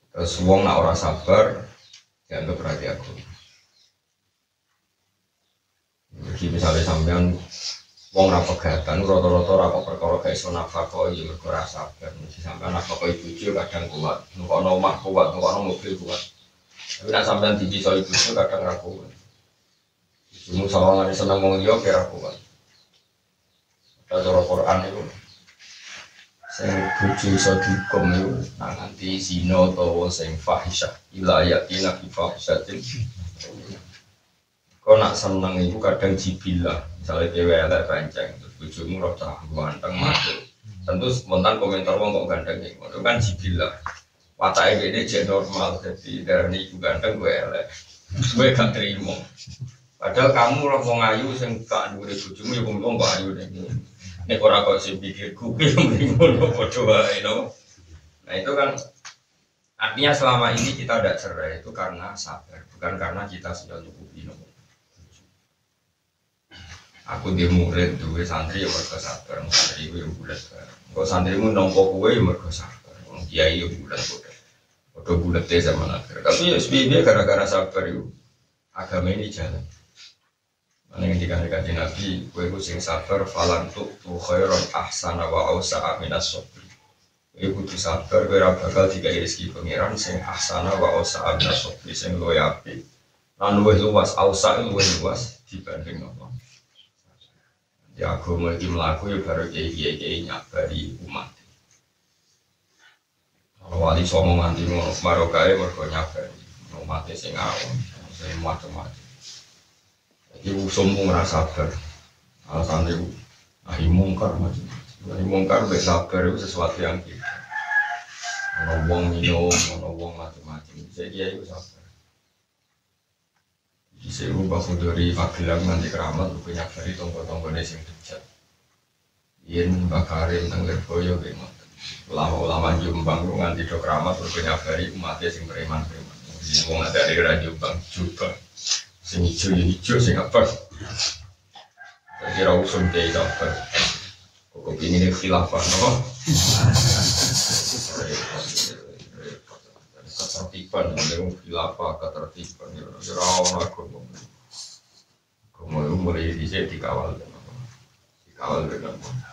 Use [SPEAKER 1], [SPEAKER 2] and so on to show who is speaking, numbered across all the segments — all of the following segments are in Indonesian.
[SPEAKER 1] Terus wong nak ora sabar dianggap berarti aku. Jadi misalnya sampean wong ra pegatan rata-rata ra kok perkara gak iso nafkah ya mergo ra sabar. Mesti sampean nafkah bojo kadang kuat, nukono omah kuat, nukono mobil kuat. Tapi nek sampean dipisah bojo kadang ra kuat. Cuma sawangane seneng wong liya kira kuat. Cara Quran itu sing bojo iso dihukum itu nang nganti zina utawa sing fahisyah ila yatina fi fahisyatin. Kau nak seneng itu kadang jibilah, misalnya dewe elek rancang, terus bojomu rada ganteng mati. Tentu spontan komentar wong kok ganteng iki, itu kan jibilah. Watake dene jek normal, jadi darani iku ganteng gue elek. Gue gak terima. Padahal kamu lah wong ayu sing gak dhuwure bojomu ya wong kok ayu nek. Nek ora kok sing pikirku ki mending ngono padha wae no. Nah itu kan artinya selama ini kita tidak cerai itu karena sabar, bukan karena kita sudah cukupi no. Aku di murid duwe santri ya mergo sabar, santri yo bulat. Kok santrimu nampa kowe ya mergo sabar. Wong kiai yo bulat kok. Padha bulete zaman akhir. Tapi ya sebenarnya gara-gara sabar yo agama ini jalan. Mana yang dikatakan Nabi, kowe ku sing sabar falan tu khairan ahsana wa ausa'a minas sabr. Kowe kudu sabar kowe ora bakal dikai rezeki pangeran sing ahsana wa ausa'a minas sabr sing luwih apik. Lan luwih luas ausa' luwih luas dibanding apa. Ya agama iki mlaku ya baru kiai-kiai nyabari umat. Kalau wali songo nganti ngono marokae mergo nyabari umat sing awam, sing macam-macam. Jadi usummu ngrasa sabar. Alasane ahi mungkar macam-macam. Ahi mungkar wis sabar itu sesuatu yang kita. Ono wong minum, ono wong macam-macam. Jadi kiai sabar. Bisa ubah dari Magelang nanti keramat untuk nyabari tonggo-tonggone sing bejat. Yen Mbak Karim nang Lirboyo gimana? Ulama-ulama Jombang itu nganti do keramat untuk nyabari umatnya sing preman-preman. Jadi wong ada di daerah Jombang juga sing hijau sing apa? Kira usum kayak apa? Kok ini khilafah, no? Ketertiban, yang khilafah ketertiban, rawan aku ngomong mulai dikawal dengan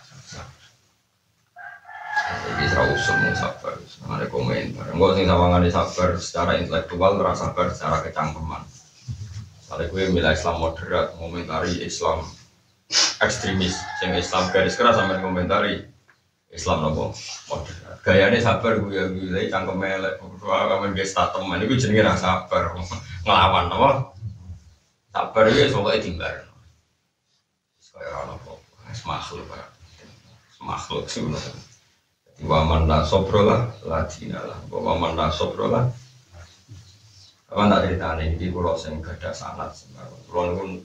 [SPEAKER 1] jadi serau semua sabar, ada komentar. Enggak sih sawangan sabar secara intelektual, terasa sabar secara kecangkeman. Kalau gue milih Islam moderat, komentari Islam ekstremis, yang Islam garis keras sampai komentari Islam nopo moderat. Gayane sabar gue cangkem elek, kamen ge statement iku jenenge ra sabar, nglawan nopo. Sabar iki pokoke timbar. Kaya ana apa, makhluk Pak. Makhluk sing ngono. Wa man la sabrolah, la dinalah. Wa man la sabrolah. Kawan tak ceritane iki kula sing gadah sanad kula niku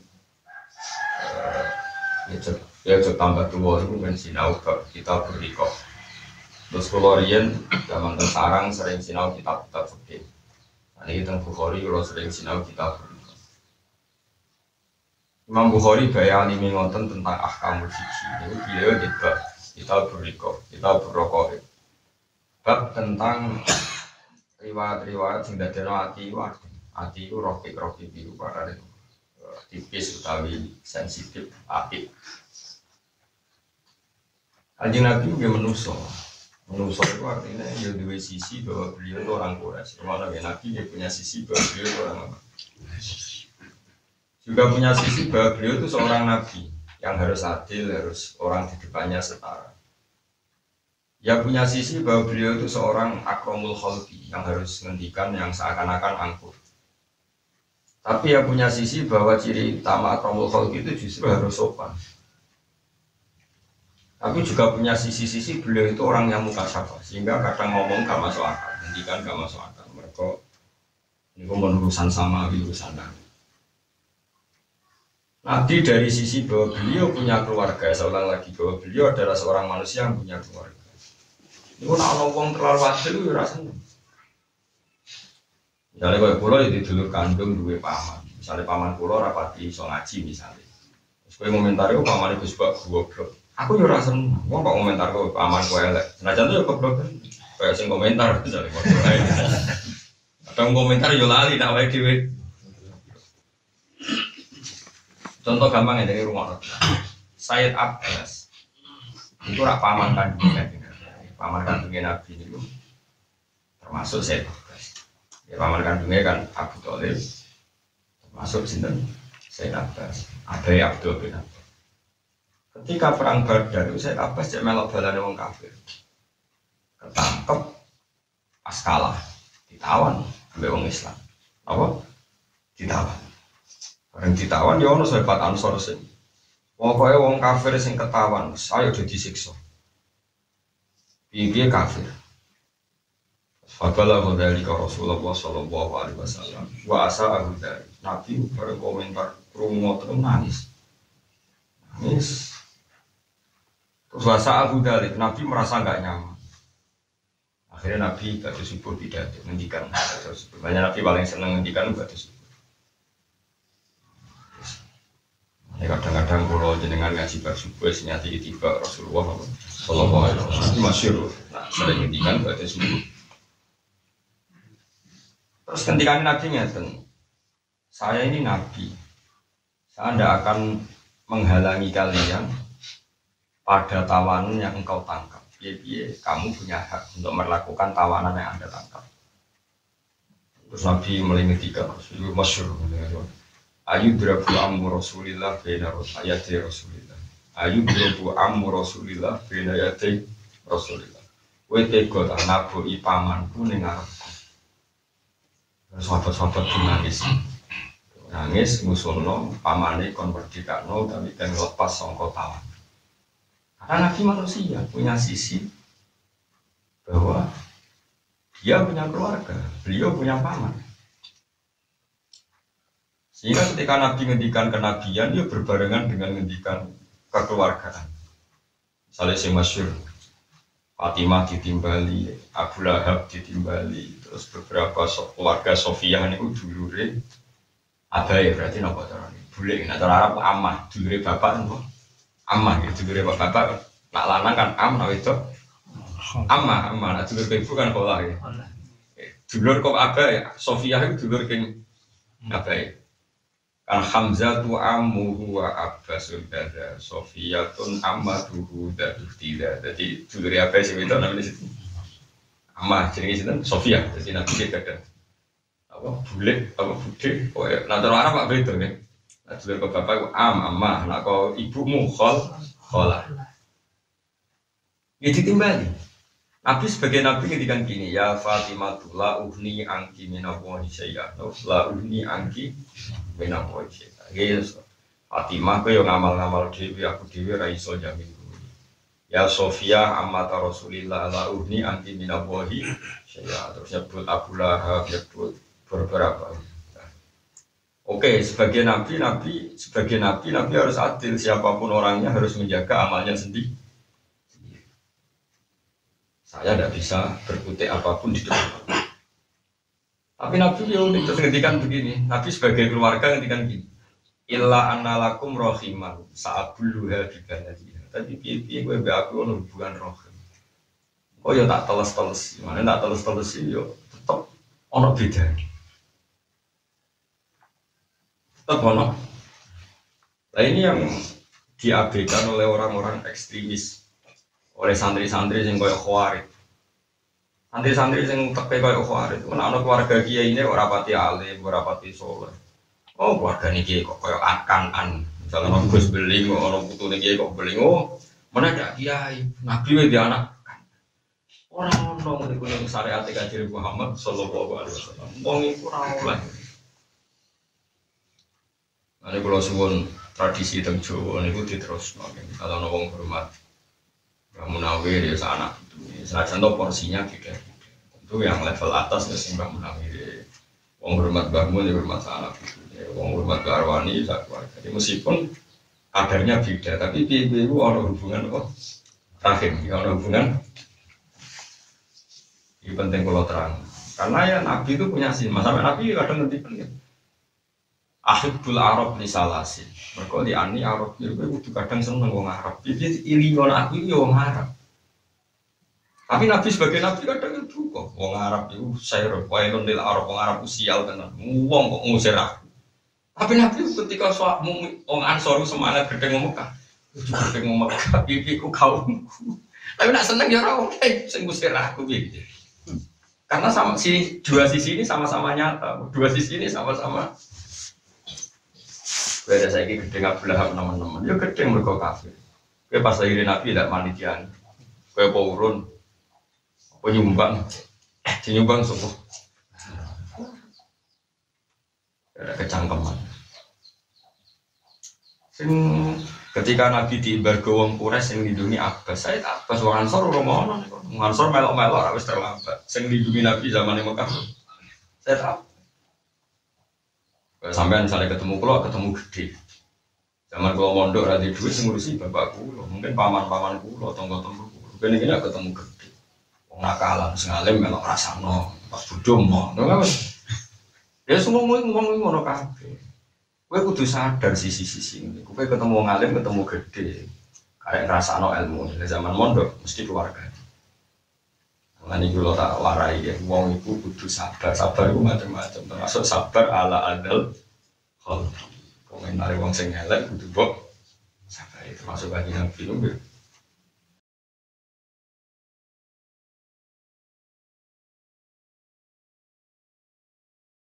[SPEAKER 1] ya tambah tua itu kan sinau kita berikut. Terus kalau rian zaman Sarang sering sinau kitab-kitab fikih. Ini tentang Bukhari kalau sering sinau kitab berikut. Imam Bukhari bayani mengonten tentang ahkamul fikih. Ini beliau kita berikut, kita berrokok. Bab tentang riwayat-riwayat sing dadekno ati itu rokik biru padane tipis utawi sensitif apik. Kanjeng Nabi juga menuso itu artinya dia dua sisi bahwa beliau itu orang Quraisy. Kemana Nabi dia punya sisi bahwa beliau itu orang apa? Juga punya sisi bahwa beliau itu seorang Nabi yang harus adil, harus orang di depannya setara. Ya punya sisi bahwa beliau itu seorang akromul khalqi yang harus ngendikan yang seakan-akan angkuh. Tapi yang punya sisi bahwa ciri utama akromul khalqi itu justru harus sopan. Tapi juga punya sisi-sisi beliau itu orang yang muka syafa, sehingga kadang ngomong gak masuk akal, ngendikan gak masuk akal. Mereka ini urusan sama urusan Nabi. Nabi dari sisi bahwa beliau punya keluarga, saya ulang lagi bahwa beliau adalah seorang manusia yang punya keluarga. Itu nak ngomong terlalu adil itu rasanya. Misalnya kalau pulau itu dulu kandung dua paman, misalnya paman pulau rapati so ngaji misalnya. Terus kalau komentari itu paman itu sebab goblok. Aku juga rasa, mau kok komentar ke paman gue elek. Senajan itu ya goblok. kayak sing komentar misalnya kadang komentar yo lali nak wae dhewe. Contoh gampang ya dari rumah Sayyid Abbas itu rak paman kandungnya paman kandungnya Nabi itu termasuk Sayyid Abbas ya, paman kandungnya kan Abu Thalib termasuk sinten Sayyid Abbas Abai Abdul bin Abbas. Ketika perang Badar itu Sayyid Abbas cek melok balane wong kafir ketangkep pas kalah ditawan ambek wong Islam apa ditawan bareng ditawan ya ono sahabat Ansor sing pokoke wong kafir sing ketawan ayo dadi siksa piye kafir Faqala dari Rasulullah sallallahu alaihi wasallam wa asa Abu Dzar Nabi berkomentar krungu terus nangis terus wasa Abu Dzar Nabi merasa enggak nyaman. Akhirnya Nabi batu subuh tidak menghentikan. Banyak Nabi paling senang menghentikan batu subuh. Kadang-kadang kalau jenengan ngaji batu subuh, senyati tiba Rasulullah Sallallahu Alaihi Wasallam masyhur. Nah, sering menghentikan batu subuh. Terus ketika Nabi ngeten, saya ini Nabi, saya tidak akan menghalangi kalian pada tawanan yang engkau tangkap. Kamu punya hak untuk melakukan tawanan yang Anda tangkap. Terus Nabi melingitikan Rasulullah masyhur. Ayu drabu ammu Rasulillah baina ayati Rasulillah. Ayu drabu ammu Rasulillah baina ayati Rasulillah. Kowe tega tak nabuhi pamanku ning ngarepku. Terus sahabat-sahabat nangis ngusulno pamane kon merdekakno tapi kan lepas sangka tawan. Karena Nabi manusia punya sisi bahwa dia punya keluarga, beliau punya paman. Sehingga ketika Nabi ngendikan kenabian, dia berbarengan dengan ngendikan kekeluargaan. Misalnya si masyhur Fatimah ditimbali, Abu Lahab ditimbali, terus beberapa keluarga Sofiyah ini dulure Abai berarti nopo cara ini. Bule ini cara Arab amah, dulure bapak nopo. Amah gitu, dulur bapak nak lanang kan nak itu amah, nak dulur ibu kan kolah ya. Dulur kok Abai, Sofiyah itu dulur keng Abai. Kan Hamzah tu ammuhu wa Abbasul dada, Sofiyah tun ammatuhu daduh tidak. Jadi dulur Abai sih itu namanya situ. Amah jadi situ Sofiyah, jadi nabi kita apa bulik apa bude, oh ya, nanti orang apa itu nih. Dulur ke bapak amah, nak kau ibumu kholah. Ya ditimbali. Nabi sebagai nabi ngedikan gini, ya Fatimah uhni angki minawahi syai'an, la uhni angki minawahi syai'an. Yes, Fatimah kau yang ngamal-ngamal dewi, aku dewi raiso jamin. Ya Sofia ammata Rasulillah la uhni angki minawahi syai'an. Terus nyebut Abu Lahab, nyebut beberapa. Oke, sebagai nabi harus adil. Siapapun orangnya harus menjaga amalnya sendiri. Saya tidak bisa berkutik apapun di depan. Tapi Nabi unik terus ngendikan begini. Nabi sebagai keluarga ngendikan gini. Illa annalakum rohiman sa'abuluha bibanatiha. Tapi piye-piye gue aku ono hubungan rohim. Oh ya tak teles-teles. Mana tak teles-teles yo tetap ono beda. Nah ini yang diabaikan oleh orang-orang ekstremis, oleh santri-santri yang koyok khawarij. Santri-santri yang tepe koyok khawarij, anak keluarga kiai ini ora pati alim, ora pati soleh. Oh keluarga ini kiai kok koyok an. Misalnya orang Gus beling, orang putu ini kiai kok beling. Oh mana ada kiai, nabi wedi anak. Orang-orang yang syariat kajian Muhammad Sallallahu Alaihi Wasallam, wong itu orang. Ada kalau suwon tradisi teng Jawa niku diterusno. Kalau wong hormat Mbah Munawir ya sanak itu. Senajan to porsinya beda. Itu yang level atas ya sing Mbah Munawir. Wong hormat Mbah Mun ya hormat sanak itu. Wong hormat Mbah Arwani sak keluarga. Jadi meskipun kadarnya beda, tapi piye-piye itu ana hubungan kok rahim, ya ana hubungan. Ini penting kalau terang. Karena ya Nabi itu punya sih, sampai Nabi kadang nanti pengen. Ahibbul Arab li salasin. Mergo di ani Arab itu kudu kadang seneng wong Arab. Iki ilion aku iki wong Arab. Tapi Nabi sebagai Nabi kadang itu kok. Wong Arab itu saya wailun lil Arab, wong Arab sial tenan. Wong kok ngusir aku. Tapi Nabi ketika wong Ansor semangat gedeng Mekah. Gedeng Mekah pipiku kaumku. Tapi nak seneng ya ora oke sing ngusir aku piye. Karena sama dua sisi ini sama-sama nyata. Dua sisi ini sama-sama. Beda saya ini gedeng Abdul Lahab teman-teman. Ya gedeng mereka kafir. Kue pas lahirin Nabi tidak manitian. Kue purun. Penyumbang, penyumbang semua. Ada kecangkeman. Ketika Nabi diimbargo wong Quraisy yang lindungi Abbas, saya Abbas wong Ansor romono, wong Ansor melok-melok harus terlambat. Sing lindungi Nabi zaman Mekah. Saya tahu. Sampai misalnya ketemu gede. Zaman kalau mondok radhi duit ngurusi bapak kulo, mungkin paman-paman kulo, tonggo-tonggo kulo. Gini-gini ketemu gede. Nakalan, sengalim melok rasano, pas budom mau, ya semua ngomong ngono kabeh. Kowe kudu sadar sisi-sisi ini. Kowe ketemu ngalim, ketemu gede, kayak rasano ilmu. Di zaman mondok mesti keluarga. Nanti kalau tak warai ya, wong iku kudu sabar. Sabar itu macam-macam, termasuk sabar ala adal. Kalau komentar wong sing elek kudu mbok sabar, termasuk bagi Nabi.